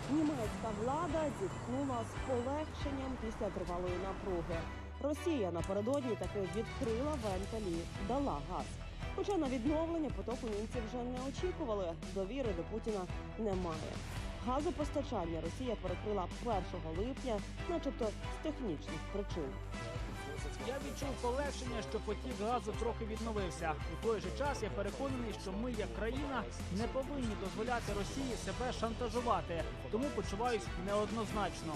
Німецька влада зіткнула з полегшенням після тривалої напруги. Росія напередодні таки відкрила вентилі, дала газ. Хоча на відновлення потоку німці вже не очікували, довіри до Путіна немає. Газопостачання Росія перекрила 1 липня, начебто з технічних причин. Я відчув полегшення, що потік газу трохи відновився. У той же час я переконаний, що ми, як країна, не повинні дозволяти Росії себе шантажувати. Тому почуваюсь неоднозначно.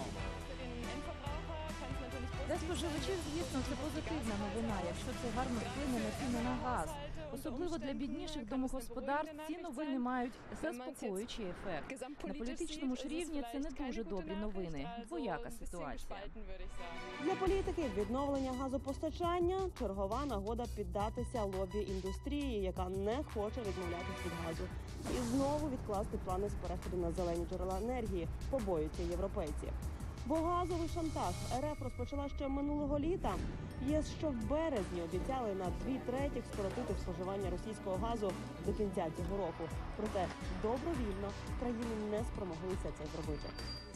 Для споживачів, звісно, це позитивна новина, якщо це гарно вплине на ціни на газ. Особливо для бідніших домогосподарств ці новини мають заспокоюючий ефект. На політичному ж рівні це не дуже добрі новини. Двояка ситуація. Для політики відновлення газопостачання – чергова нагода піддатися лобі індустрії, яка не хоче відмовлятися від газу. І знову відкласти плани з переходу на зелені джерела енергії, побоюються європейці. Бо газовий шантаж РФ розпочала ще минулого літа. ЄС, що в березні обіцяли на 2/3 скоротити споживання російського газу до кінця цього року. Проте добровільно країни не спромоглися це зробити.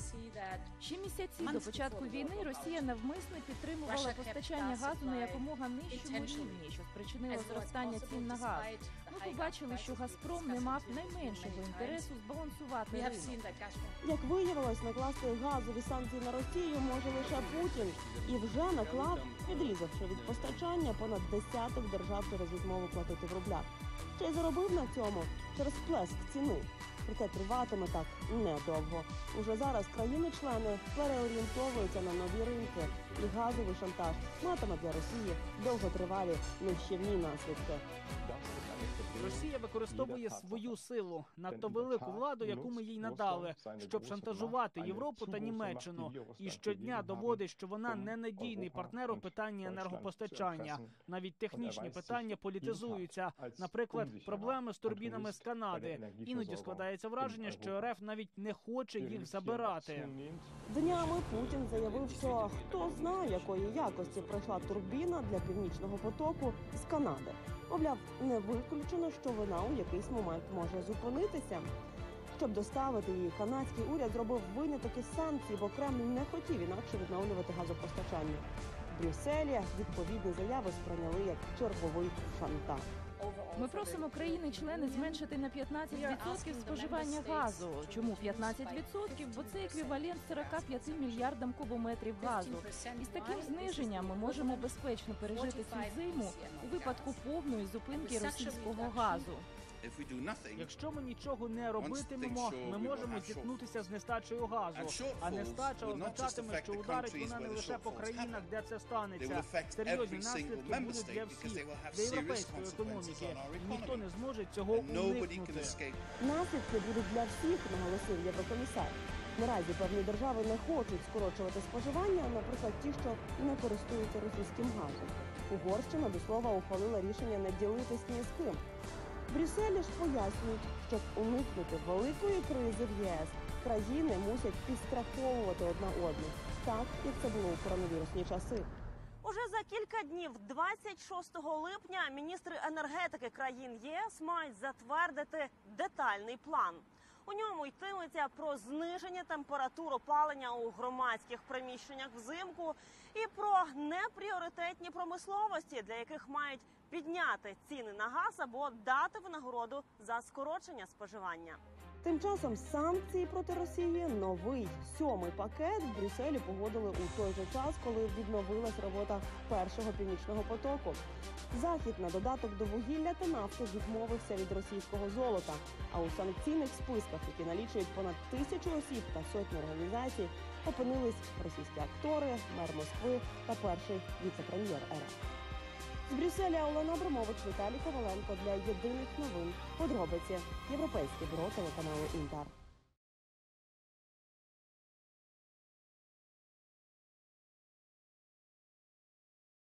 Ще місяці до початку війни Росія навмисно підтримувала постачання газу на якомога нижчому рівні, що спричинило зростання цін на газ. Ми побачили, що «Газпром» не мав найменшого інтересу збалансувати ринок. Як виявилось, накласти газові санкції на Росію може лише Путін. І вже наклав, відрізавши від постачання понад десяток держав через відмову платити в рублях. Ще й заробив на цьому через сплеск ціни. Проте триватиме так недовго. Уже зараз країни-члени переорієнтовуються на нові ринки. І газовий шантаж матиме для Росії довготривалі нищівні наслідки. Росія використовує свою силу, надто велику владу, яку ми їй надали, щоб шантажувати Європу та Німеччину. І щодня доводить, що вона ненадійний партнер у питанні енергопостачання. Навіть технічні питання політизуються. Наприклад, проблеми з турбінами з Канади. Іноді складається враження, що РФ навіть не хоче їх забирати. Днями Путін заявив, що хто знає, якої якості пройшла турбіна для Північного потоку з Канади. Мовляв, не виключено, що вона у якийсь момент може зупинитися. Щоб доставити її, канадський уряд зробив виняток із санкцій, бо Кремль не хотів інакше відновлювати газопостачання. В Брюсселі відповідні заяви сприйняли як черговий шантаж. Ми просимо країни-члени зменшити на 15% споживання газу. Чому 15%? Бо це еквівалент 45 мільярдам кубометрів газу. І з таким зниженням ми можемо безпечно пережити цю зиму у випадку повної зупинки російського газу. Якщо ми нічого не робитимемо, ми можемо зіткнутися з нестачею газу. А нестача означатиме, що ударить вона не лише по країнах, де це станеться. Серйозні наслідки будуть для всіх, для європейської економіки. Ніхто не зможе цього уникнути. Наслідки будуть для всіх, наголосив єврокомісар. Наразі певні держави не хочуть скорочувати споживання, наприклад, ті, що не користуються російським газом. Угорщина, до слова, ухвалила рішення не ділитись ні з ким. В Брюсселі ж пояснюють, щоб уникнути великої кризи в ЄС, країни мусять підстраховувати одна одну, так, як це було у коронавірусні часи. Уже за кілька днів, 26 липня, міністри енергетики країн ЄС мають затвердити детальний план. У ньому йтиметься про зниження температур опалення у громадських приміщеннях взимку і про непріоритетні промисловості, для яких мають підняти ціни на газ або дати винагороду за скорочення споживання. Тим часом санкції проти Росії, новий 7-й пакет, в Брюсселі погодили у той же час, коли відновилась робота першого північного потоку. Захід на додаток до вугілля та нафти відмовився від російського золота. А у санкційних списках, які налічують понад 1000 осіб та сотні організацій, опинились російські актори, мер Москви та перший віце-прем'єр РФ. З Брюсселя Олена Абрамович, Віталій Коваленко для Єдиних новин. Подробиці. Європейське бюро телеканалу «Інтер».